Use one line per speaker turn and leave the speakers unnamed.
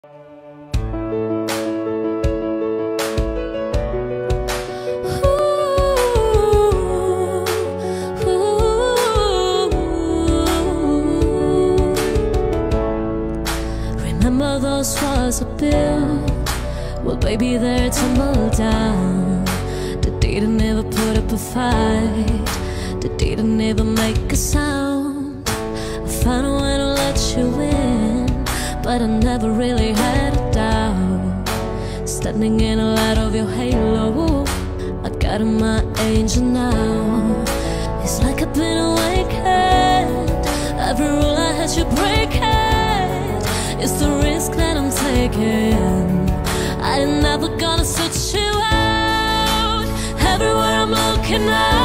Remember those walls I built? Well, baby, they're tumbled down. The day I never put up a fight, the day I never make a sound. I found a way to let you in, but I never really had a doubt. Standing in the light of your halo, I got my angel now. It's like I've been awakened. Every rule I had you break it. It's the risk that I'm taking. I ain't never gonna switch you out. Everywhere I'm looking out.